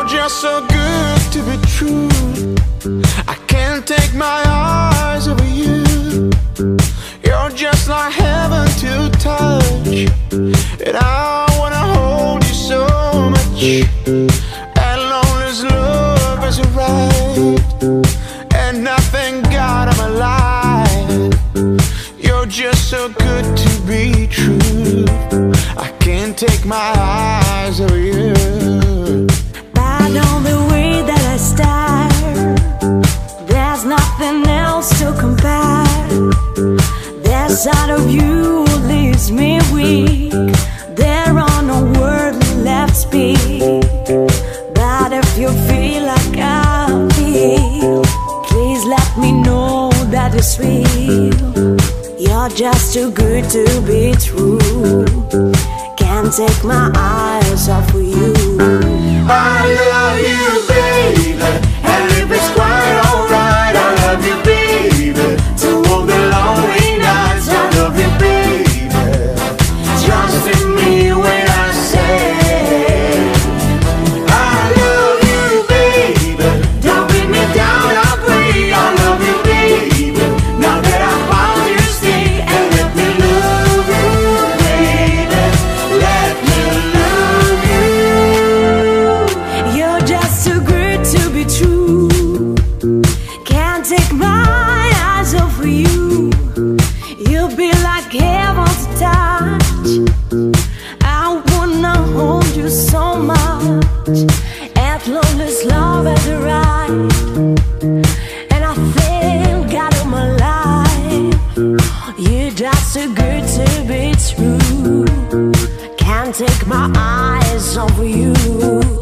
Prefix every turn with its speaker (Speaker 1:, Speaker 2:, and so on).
Speaker 1: just so good to be true. I can't take my eyes over you. You're just like heaven to touch, and I wanna hold you so much. As long as love is right and nothing got in my life, you're just so good to be true. I can't take my eyes off you.
Speaker 2: By the way that I stare, there's nothing else to compare. That side of you leaves me weak. There are no words left to speak. But if you feel like I feel, please let me know that it's real. You're just too good to be true. Can't take my eyes off of you.
Speaker 1: I love you, baby, and if it's quite alright, I love you, baby. To walk the lonely nights, I love you, baby. Trust in me when I say I love you, baby. Don't beat me down, I pray. I love you, baby. Now that I found you, stay and let me love you, baby. Let me love you.
Speaker 2: You're just too good to be true. Can't take my eyes off of you. You'll be like heaven to touch. I wanna hold you so much. As long as love is right and I feel God in my life, you're just too good to be true. Can't take my eyes off of you.